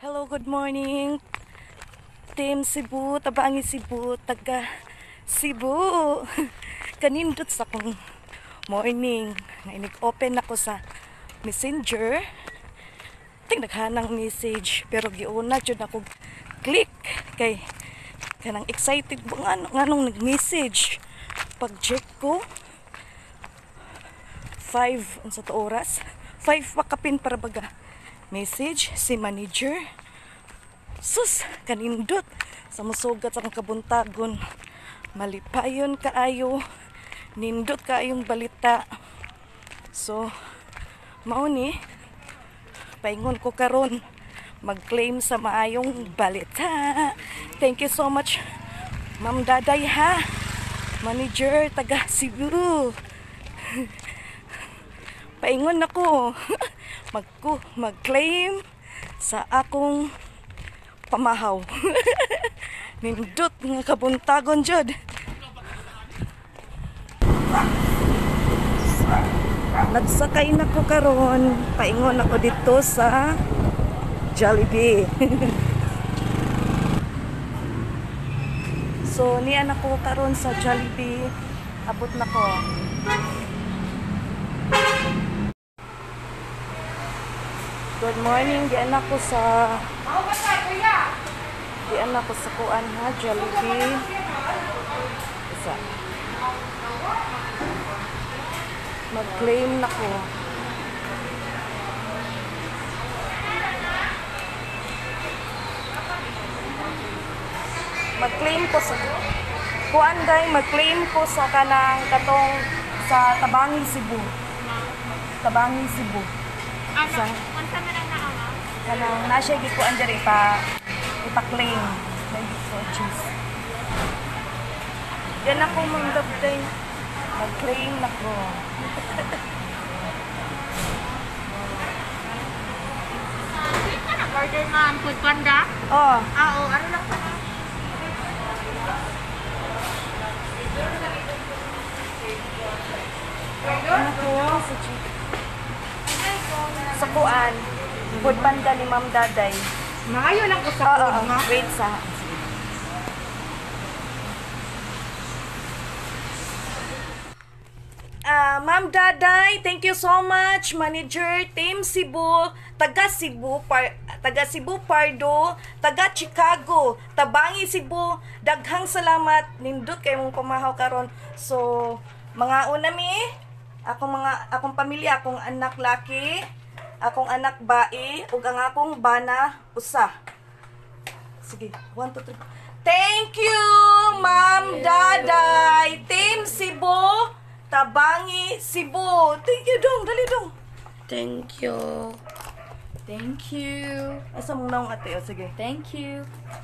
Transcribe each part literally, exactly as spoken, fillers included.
Hello, good morning. Team Cebu, Tabangi Cebu, taga Cebu. Kanindot sa kong morning. Nga open ako sa Messenger. Ting naghanang message pero giuna jud ako click kay kanang excited ba nga nganong nag-message. Pag check ko five unsa to oras? five pa kapin para baga message si manager. Sus, kanindot sa musugat sa kabuntagon. Malipayon kaayo. Nindot kaayong balita. So, mao ni paingon ko karon mag-claim sa maayong balita. Thank you so much, Ma'am Daday ha. Manager taga Cebu. Paingon ako. Magku mag-claim sa akong pamahaw. Nindot nga kabuntagon jud. Nagsakay na ko karon, paingon ako dito sa Jollibee. So niyan ako karon sa Jollibee, abot na ko. Good morning, diyan ako sa diyan ako sa kuan ha, Jollibee. Isa. Mag-claim na ko. Mag-claim ko sa kuan day, mag-claim ko sa kanang katong sa Tabangi Cebu. Tabangi Cebu. Sa unsa man ang naa? Kanang nasya gikuan diri pa ipa-claim. May so cheese. Yan ako mong dabday. Mag-claim na ko. Order man food panda? Oh, Ah, oo, ano lang pa na? ano ko sa cheese. Sa kuan. Food panda ni Ma'am Daday. Maayo lang ko sa Oo, food, oo. ha? Wait sa. Ah, Ma'am Daday, thank you so much. Manager, Team Cebu, taga Cebu, par, taga Cebu Pardo, taga Chicago, Tabangi Cebu. Daghang salamat. Nindot kay mong pamahaw karon. So, mga unami, akong mga akong pamilya, akong anak laki, akong anak bae, ug ang akong bana usa. Sige, one, two, three. Thank you, Ma'am Daday, Team Cebu, Tabangi Cebu. Thank you dong, dali dong. Thank you. Thank you. Asa mong naong ate? O, sige. Thank you.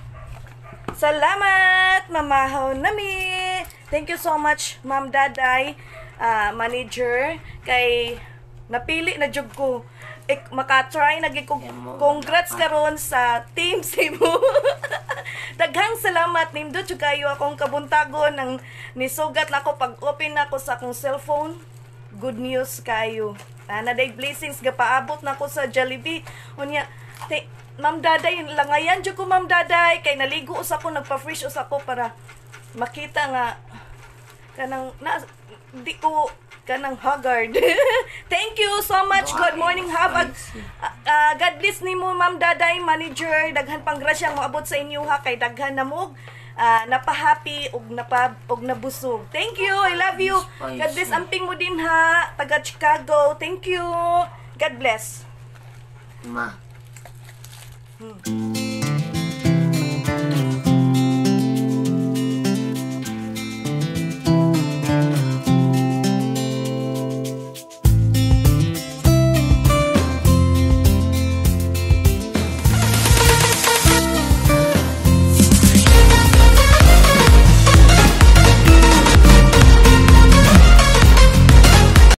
Salamat, mamahaw nami. Thank you so much, Ma'am Daday, ah, manager, kay napili na jud ko. Ik, makatry nagi ko. Congrats karon sa Team Cebu. Daghang salamat, nindot jud kayo akong kabuntagon ng nisugat na ako pag open na ako sa akong cellphone. Good news kayo. Na day blessings gapaabot na ako sa Jollibee. Unya, te, Ma'am Daday, langayan jud ko Ma'am Daday kay naligo us ako, nagpa-fresh us ako para makita nga kanang na di ko kanang haggard. Thank you so much. Good morning. Have a uh, uh, God bless nimo Ma'am Daday, manager. Daghan pang grasya mo abot sa inyo ha kay daghan na mo uh, napahappy ug napa ug nabusog. Thank you. I love you. God bless amping mo din ha, taga Chicago. Thank you. God bless. Ma. Hmm.